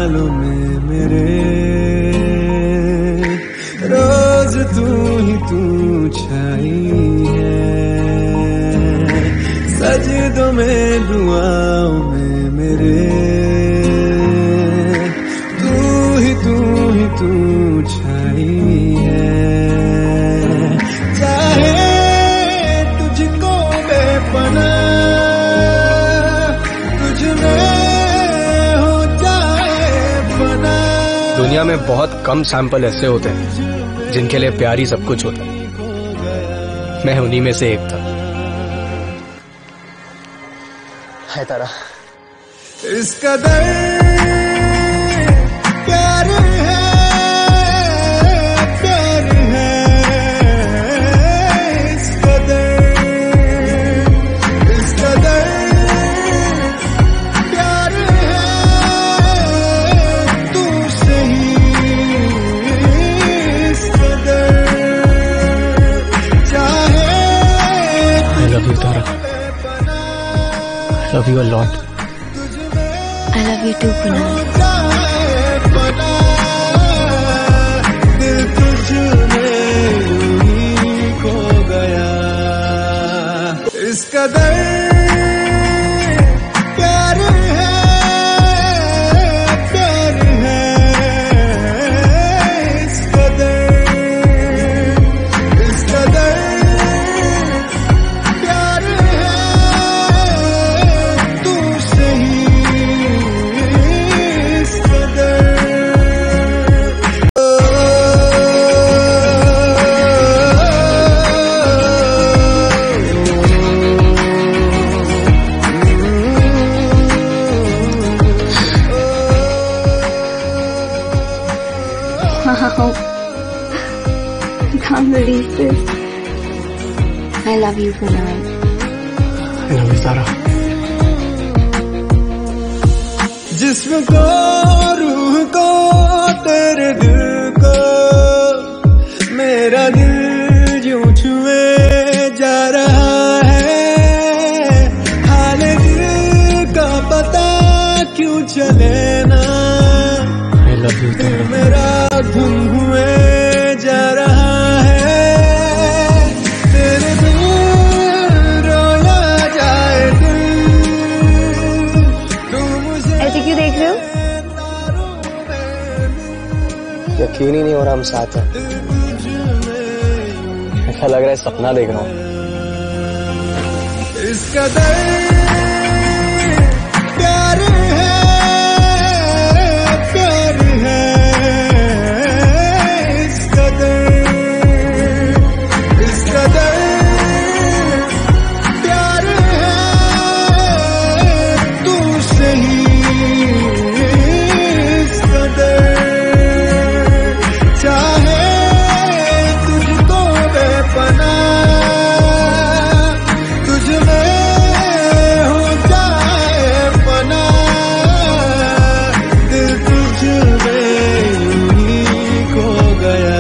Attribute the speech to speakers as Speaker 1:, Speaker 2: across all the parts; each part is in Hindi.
Speaker 1: ख्यालों में मेरे रोज तू ही तू छाई है, सजदों में दुआओं में मेरे तू छाई है। चाहे तुझको बेपना तुझ में हो जाए पना।
Speaker 2: दुनिया में बहुत कम सैंपल ऐसे होते हैं जिनके लिए प्यार ही सब कुछ होता है। मैं उन्हीं में से एक था। है तारा
Speaker 1: इस कदर प्यार है, प्यार है, इस कदर प्यार है तू सही, इस कदर चाहे।
Speaker 2: I love you Tara, I love you a lot.
Speaker 3: I love you too, Pranav.
Speaker 1: दिल तुझ में ही खो गया, इस कदर प्यार है, प्यार है, इस कदर प्यार है तू सही।
Speaker 3: Can't believe this. I love you, Pranav.
Speaker 2: I love you तारा।
Speaker 1: जिस्म को रूह को तेरे दिल को मेरा दिल यूं छुए जा रहा है। हाल दिल का पता क्यों चले ना।
Speaker 2: I love you तारा।
Speaker 1: मेरा गुम हुए जा रहा है, तेरे बिन रोया जाए दिल। तू मुझे
Speaker 3: ऐसे क्यों देख रहे हो?
Speaker 2: यकीन ही नहीं हो रहा हम साथ हैं। ऐसा लग रहा है सपना देख रहा हूँ।
Speaker 1: इस कदर प्यार है, प्यार है, इस कदर प्यार है तू सही, इस कदर चाहे तुझको बेपना तुझ में हो जाए पना। दिल तुझ में ही खो गया,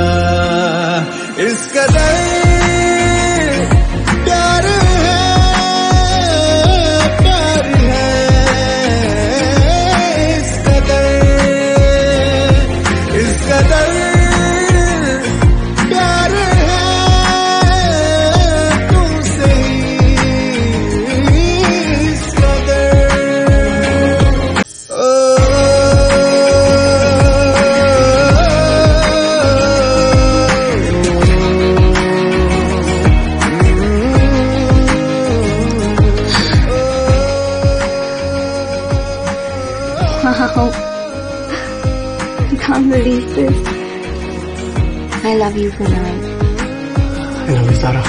Speaker 1: इस कदर प्यार है, प्यार है, इस कदर प्यार है तुमसे ही, इस कदर।
Speaker 3: Wow. Can't believe this. I love you, Pranav.
Speaker 2: I love you तारा।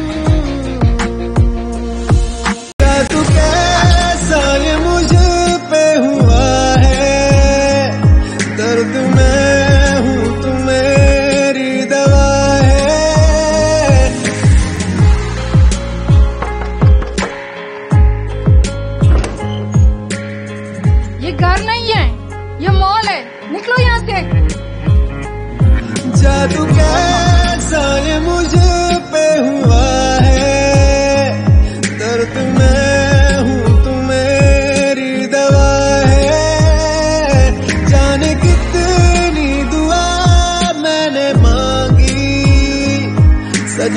Speaker 1: तू कैसा ये मुझ पे हुआ है, दर्द में हूँ तू मेरी दवा है।
Speaker 4: ये घर नहीं है, ये मॉल है, निकलो यहाँ से।
Speaker 1: जादू कैसा ये मुझ पे हुआ है, दर्द में हूँ तू मेरी दवा है।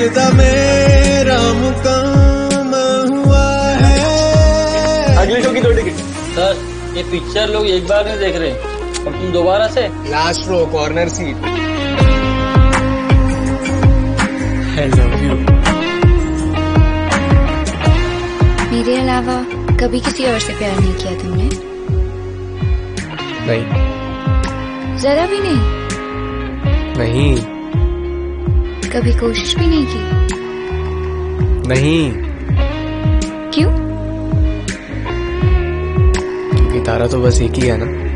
Speaker 1: सजदा मेरा मुकम्मल हुआ है।
Speaker 5: अगले शो की 2 टिकट। सर ये पिक्चर लोग एक बार नहीं देख रहे और तुम दोबारा से?
Speaker 2: Last row corner seat. I love you।
Speaker 3: मेरे अलावा कभी किसी और से प्यार नहीं किया तुमने?
Speaker 2: नहीं।
Speaker 3: जरा भी नहीं?
Speaker 2: नहीं।
Speaker 3: कभी कोशिश भी नहीं की?
Speaker 2: नहीं।
Speaker 3: क्यों?
Speaker 2: क्योंकि तारा तो बस एक ही है ना।